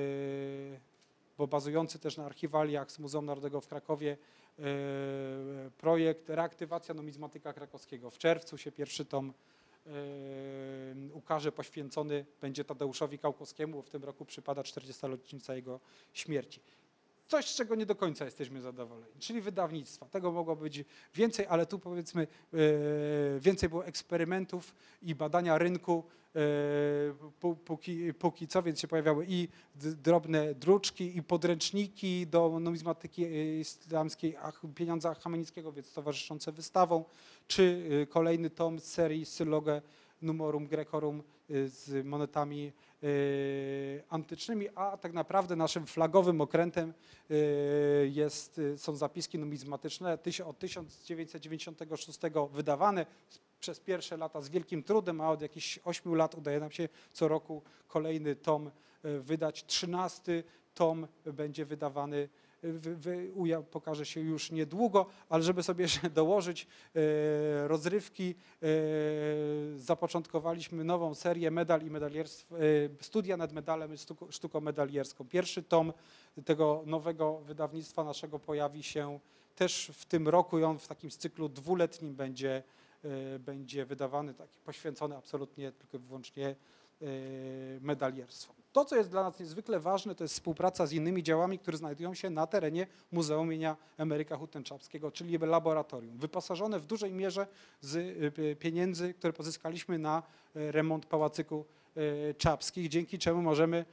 bo bazujący też na archiwaliach z Muzeum Narodowego w Krakowie, e, projekt Reaktywacja numizmatyka krakowskiego. W czerwcu się pierwszy tom e, ukaże, poświęcony będzie Tadeuszowi Kałkowskiemu, bo w tym roku przypada czterdziesta rocznica jego śmierci. Coś, z czego nie do końca jesteśmy zadowoleni, czyli wydawnictwa. Tego mogło być więcej, ale tu powiedzmy e, więcej było eksperymentów i badania rynku e, pó- póki, póki co, więc się pojawiały i d- drobne druczki, i podręczniki do numizmatyki e, islamskiej, ach, pieniądza achamenickiego, więc towarzyszące wystawą, czy e, kolejny tom z serii Sylloge Numorum Grecorum y, z monetami y, antycznymi, a tak naprawdę naszym flagowym okrętem y, jest, y, są zapiski numizmatyczne tyś- od tysiąc dziewięćset dziewięćdziesiątego szóstego wydawane przez pierwsze lata z wielkim trudem, a od jakichś ośmiu lat udaje nam się co roku kolejny tom y, wydać. Trzynasty tom będzie wydawany, wy, wy, uja, pokaże się już niedługo, ale żeby sobie jeszcze dołożyć e, rozrywki, e, zapoczątkowaliśmy nową serię medal i medalierstw, e, studia nad medalem i sztuko, sztuką medalierską. Pierwszy tom tego nowego wydawnictwa naszego pojawi się też w tym roku i on w takim cyklu dwuletnim będzie, e, będzie wydawany, taki poświęcony absolutnie tylko i wyłącznie e, medalierstwom. To, co jest dla nas niezwykle ważne, to jest współpraca z innymi działami, które znajdują się na terenie Muzeum imienia Emeryka Hutem-Czapskiego, czyli laboratorium, wyposażone w dużej mierze z y, pieniędzy, które pozyskaliśmy na y, remont Pałacyku czapskich, dzięki czemu możemy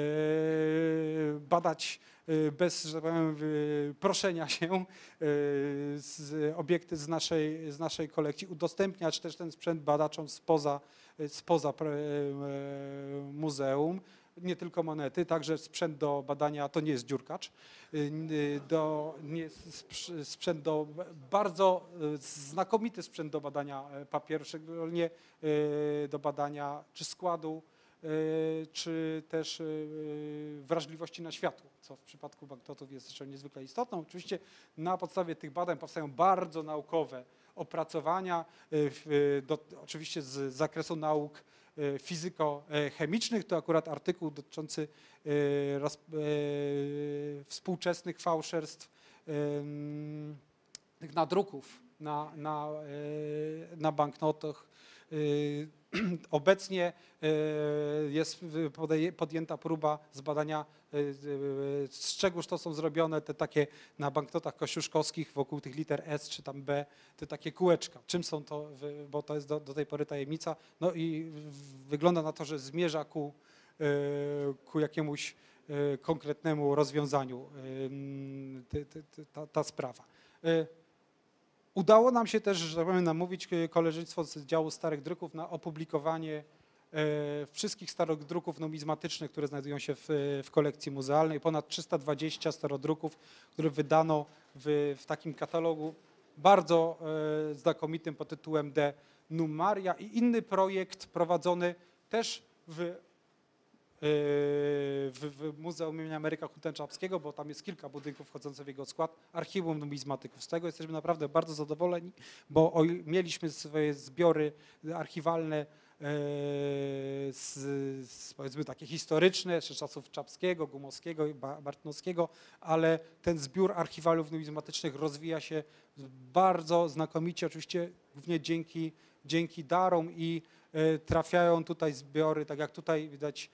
badać bez, że tak powiem, proszenia się z obiekty z naszej, z naszej kolekcji, udostępniać też ten sprzęt badaczom spoza, spoza muzeum. Nie tylko monety, także sprzęt do badania, to nie jest dziurkacz, do, nie jest sprzęt do, bardzo znakomity sprzęt do badania papieru, szczególnie do badania czy składu, czy też wrażliwości na światło, co w przypadku banknotów jest jeszcze niezwykle istotne. Oczywiście na podstawie tych badań powstają bardzo naukowe opracowania, do, oczywiście z zakresu nauk fizyko-chemicznych. To akurat artykuł dotyczący roz, współczesnych fałszerstw tych nadruków na, na, na banknotach. Obecnie jest podjęta próba zbadania, z czegoż to są zrobione te takie na banknotach kościuszkowskich wokół tych liter S czy tam B, te takie kółeczka. Czym są to, bo to jest do, do tej pory tajemnica. No i wygląda na to, że zmierza ku, ku jakiemuś konkretnemu rozwiązaniu ta, ta sprawa. Udało nam się też, że tak powiem, namówić koleżeństwo z działu starych druków na opublikowanie wszystkich starych druków numizmatycznych, które znajdują się w, w kolekcji muzealnej. Ponad trzysta dwadzieścia starodruków, które wydano w, w takim katalogu bardzo znakomitym pod tytułem De Numaria i inny projekt prowadzony też w W, w Muzeum imienia Emeryka Huntensza-Czapskiego, bo tam jest kilka budynków wchodzących w jego skład, archiwum numizmatyków. Z tego jesteśmy naprawdę bardzo zadowoleni, bo o, mieliśmy swoje zbiory archiwalne z, z, powiedzmy takie historyczne, jeszcze czasów Czapskiego, Gumowskiego i Bartnowskiego, ale ten zbiór archiwaliów numizmatycznych rozwija się bardzo znakomicie, oczywiście głównie dzięki, dzięki darom i trafiają tutaj zbiory, tak jak tutaj widać,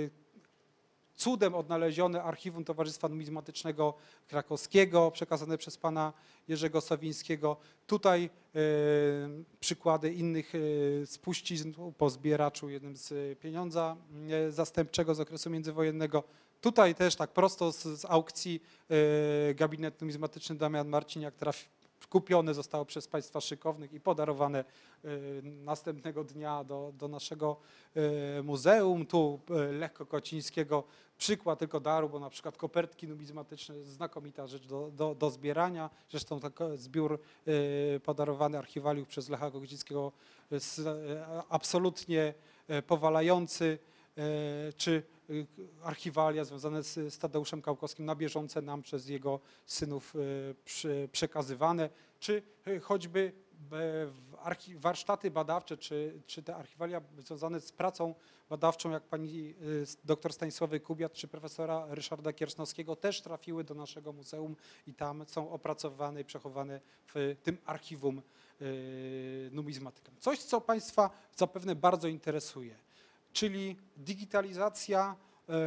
cudem odnalezione archiwum Towarzystwa Numizmatycznego Krakowskiego, przekazane przez pana Jerzego Sowińskiego. Tutaj e, przykłady innych e, spuścizn po zbieraczu, jednym z pieniądza e, zastępczego z okresu międzywojennego. Tutaj też tak prosto z, z aukcji e, gabinet numizmatyczny Damian Marciniak trafi, kupione zostało przez państwa szykownych i podarowane następnego dnia do, do naszego muzeum. Tu Lech Kokocińskiego przykład tylko daru, bo na przykład kopertki numizmatyczne, znakomita rzecz do, do, do zbierania. Zresztą ten zbiór podarowany archiwaliów przez Lecha Kokocińskiego jest absolutnie powalający, czy archiwalia związane z Tadeuszem Kałkowskim na bieżące nam przez jego synów przekazywane, czy choćby warsztaty badawcze, czy, czy te archiwalia związane z pracą badawczą, jak pani doktor Stanisławy Kubiat, czy profesora Ryszarda Kiersnowskiego, też trafiły do naszego muzeum i tam są opracowane i przechowane w tym archiwum numizmatyka. Coś, co państwa zapewne bardzo interesuje, czyli digitalizacja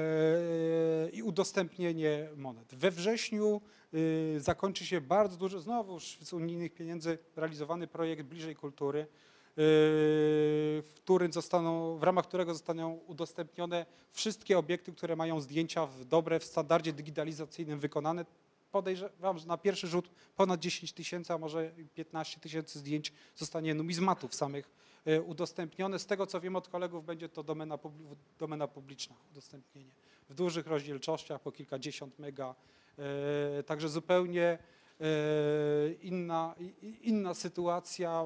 i udostępnienie monet. We wrześniu zakończy się bardzo duży, znowu z unijnych pieniędzy realizowany projekt Bliżej Kultury, w, którym zostaną, w ramach którego zostaną udostępnione wszystkie obiekty, które mają zdjęcia w dobre, w standardzie digitalizacyjnym wykonane. Podejrzewam, że na pierwszy rzut ponad dziesięć tysięcy, a może piętnaście tysięcy zdjęć zostanie numizmatów samych udostępnione. Z tego, co wiem od kolegów, będzie to domena, domena publiczna, udostępnienie w dużych rozdzielczościach, po kilkadziesiąt mega, także zupełnie inna, inna sytuacja.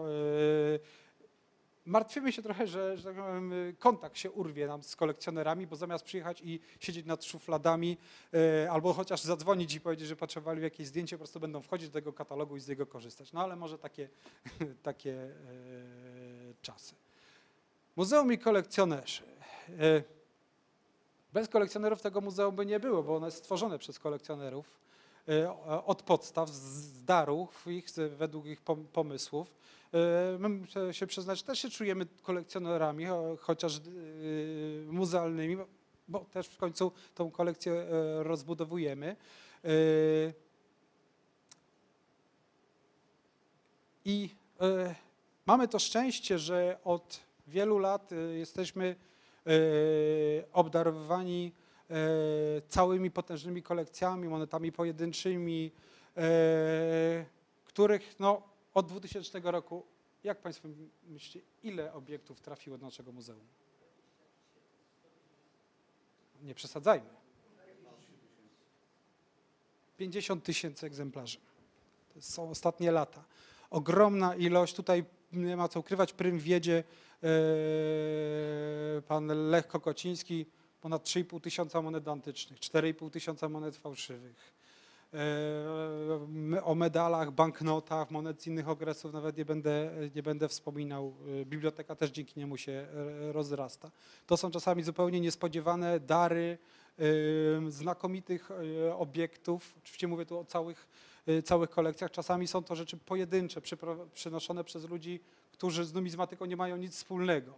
Martwimy się trochę, że, że tak powiem, kontakt się urwie nam z kolekcjonerami, bo zamiast przyjechać i siedzieć nad szufladami albo chociaż zadzwonić i powiedzieć, że potrzebowali jakieś zdjęcie, po prostu będą wchodzić do tego katalogu i z niego korzystać. No ale może takie, takie e, czasy. Muzeum i kolekcjonerzy. E, bez kolekcjonerów tego muzeum by nie było, bo ono jest stworzone przez kolekcjonerów e, od podstaw, z darów ich, według ich pomysłów. My, muszę się przyznać, też się czujemy kolekcjonerami, chociaż muzealnymi, bo też w końcu tą kolekcję rozbudowujemy. I mamy to szczęście, że od wielu lat jesteśmy obdarowani całymi potężnymi kolekcjami, monetami pojedynczymi, których no, od dwutysięcznego roku, jak Państwo myślicie, ile obiektów trafiło do naszego muzeum? Nie przesadzajmy. pięćdziesiąt tysięcy egzemplarzy. To są ostatnie lata. Ogromna ilość, tutaj nie ma co ukrywać, prym wiedzie pan Lech Kokociński, ponad trzy i pół tysiąca monet antycznych, cztery i pół tysiąca monet fałszywych. O medalach, banknotach, monet z innych okresów nawet nie będę, nie będę wspominał. Biblioteka też dzięki niemu się rozrasta. To są czasami zupełnie niespodziewane dary znakomitych obiektów. Oczywiście mówię tu o całych, całych kolekcjach. Czasami są to rzeczy pojedyncze, przynoszone przez ludzi, którzy z numizmatyką nie mają nic wspólnego.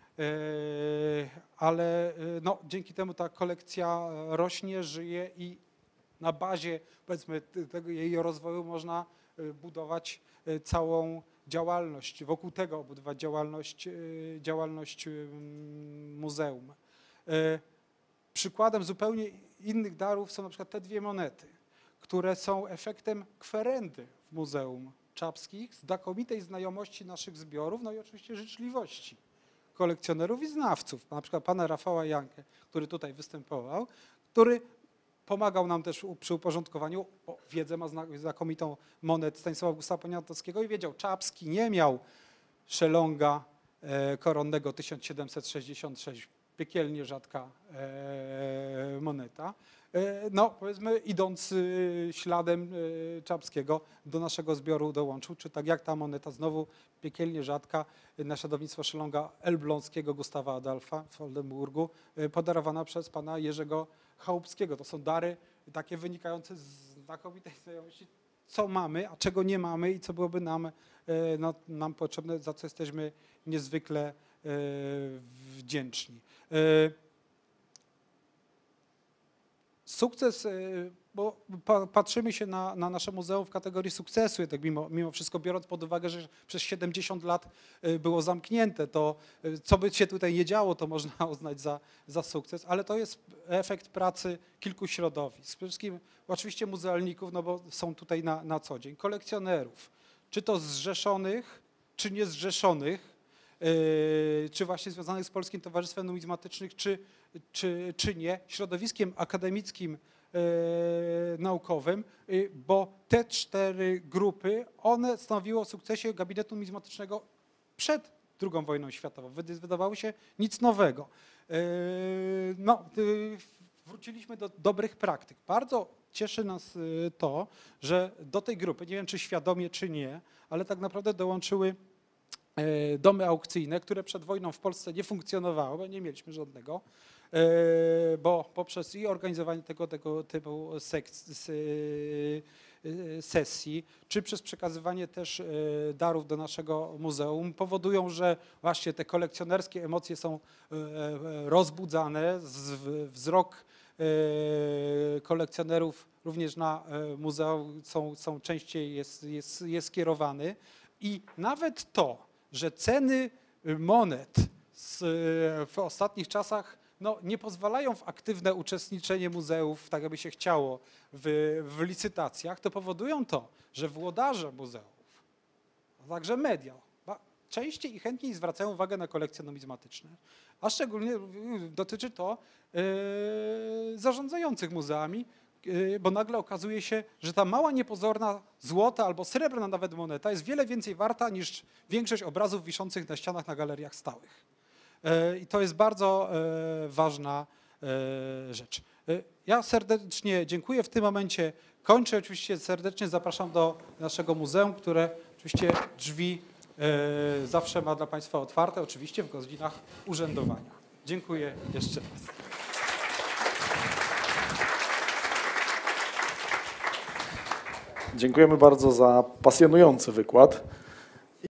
Ale no, dzięki temu ta kolekcja rośnie, żyje i na bazie, powiedzmy, tego jej rozwoju można budować całą działalność, wokół tego budować działalność, działalność muzeum. Przykładem zupełnie innych darów są na przykład te dwie monety, które są efektem kwerendy w Muzeum Czapskich, znakomitej znajomości naszych zbiorów, no i oczywiście życzliwości kolekcjonerów i znawców, na przykład pana Rafała Jankę, który tutaj występował, który pomagał nam też przy uporządkowaniu, bo wiedzę ma znakomitą monet Stanisława Augusta Poniatowskiego i wiedział, Czapski nie miał szelonga koronnego tysiąc siedemset sześćdziesiąt sześć, piekielnie rzadka moneta. No powiedzmy, idąc śladem Czapskiego do naszego zbioru dołączył, czy tak jak ta moneta, znowu piekielnie rzadka, naśladownictwo szelonga elbląskiego Gustawa Adolfa w Oldenburgu, podarowana przez pana Jerzego Chałupskiego. To są dary takie wynikające z znakomitej znajomości, co mamy, a czego nie mamy i co byłoby nam, no, nam potrzebne, za co jesteśmy niezwykle wdzięczni. Sukces, bo patrzymy się na, na nasze muzeum w kategorii sukcesu, tak mimo, mimo wszystko biorąc pod uwagę, że przez siedemdziesiąt lat było zamknięte, to co by się tutaj nie działo, to można uznać za, za sukces, ale to jest efekt pracy kilku środowisk. Przede wszystkim oczywiście muzealników, no bo są tutaj na, na co dzień, kolekcjonerów, czy to zrzeszonych, czy niezrzeszonych, czy właśnie związanych z Polskim Towarzystwem Numizmatycznym, czy, czy, czy nie, środowiskiem akademickim, naukowym, bo te cztery grupy, one stanowiły o sukcesie gabinetu numizmatycznego przed drugą wojną światową. Wydawało się nic nowego. No, wróciliśmy do dobrych praktyk. Bardzo cieszy nas to, że do tej grupy, nie wiem czy świadomie, czy nie, ale tak naprawdę dołączyły domy aukcyjne, które przed wojną w Polsce nie funkcjonowały, bo nie mieliśmy żadnego, bo poprzez i organizowanie tego, tego typu sesji, czy przez przekazywanie też darów do naszego muzeum powodują, że właśnie te kolekcjonerskie emocje są rozbudzane, wzrok kolekcjonerów również na muzeum są, są częściej jest, jest, jest skierowany i nawet to, że ceny monet z, w ostatnich czasach no, nie pozwalają w aktywne uczestniczenie muzeów, tak jakby się chciało, w, w licytacjach, to powodują to, że włodarze muzeów, a także media, częściej i chętniej zwracają uwagę na kolekcje numizmatyczne, a szczególnie dotyczy to yy, zarządzających muzeami, bo nagle okazuje się, że ta mała, niepozorna złota albo srebrna nawet moneta jest wiele więcej warta niż większość obrazów wiszących na ścianach na galeriach stałych. I to jest bardzo ważna rzecz. Ja serdecznie dziękuję. W tym momencie kończę. Oczywiście serdecznie zapraszam do naszego muzeum, które oczywiście drzwi zawsze ma dla Państwa otwarte, oczywiście w godzinach urzędowania. Dziękuję jeszcze raz. Dziękujemy bardzo za pasjonujący wykład.